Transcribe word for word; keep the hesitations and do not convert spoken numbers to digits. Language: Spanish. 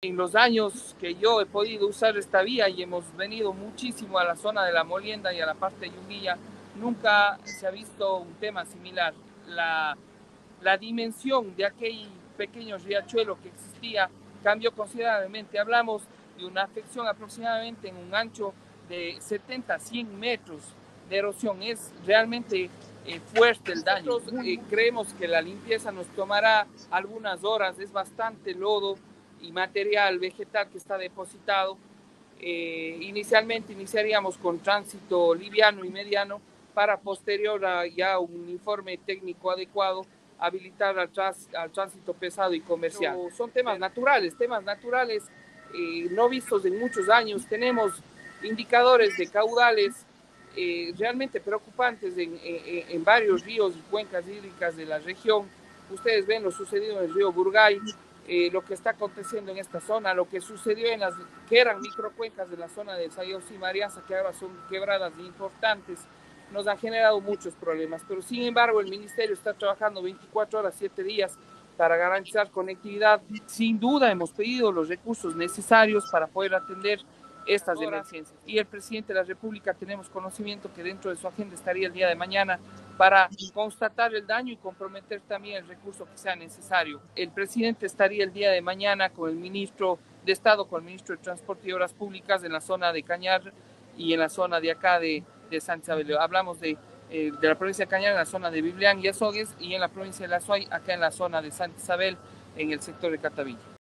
En los años que yo he podido usar esta vía y hemos venido muchísimo a la zona de la Molienda y a la parte de Yunguilla, nunca se ha visto un tema similar. La, la dimensión de aquel pequeño riachuelo que existía cambió considerablemente. Hablamos de una afección aproximadamente en un ancho de setenta a cien metros de erosión. Es realmente eh, fuerte el daño. Nosotros eh, creemos que la limpieza nos tomará algunas horas, es bastante lodo y material vegetal que está depositado. Eh, inicialmente iniciaríamos con tránsito liviano y mediano para posterior a ya un informe técnico adecuado habilitar al, trans, al tránsito pesado y comercial. Pero son temas naturales, temas naturales eh, no vistos en muchos años. Tenemos indicadores de caudales eh, realmente preocupantes en, en, en varios ríos y cuencas hídricas de la región. Ustedes ven lo sucedido en el río Burgay, eh, lo que está aconteciendo en esta zona, lo que sucedió en las que eran microcuencas de la zona de Sayosí y Marianza, que ahora son quebradas importantes, nos ha generado muchos problemas. Pero sin embargo, el Ministerio está trabajando veinticuatro horas, siete días para garantizar conectividad. Sin duda hemos pedido los recursos necesarios para poder atender estas emergencias. Y el presidente de la República tenemos conocimiento que dentro de su agenda estaría el día de mañana para constatar el daño y comprometer también el recurso que sea necesario. El presidente estaría el día de mañana con el ministro de Estado, con el ministro de Transporte y Obras Públicas en la zona de Cañar y en la zona de acá de, de San Isabel. Hablamos de, eh, de la provincia de Cañar en la zona de Biblián y Azogues y en la provincia de La Suay, acá en la zona de Santa Isabel, en el sector de Catavilla.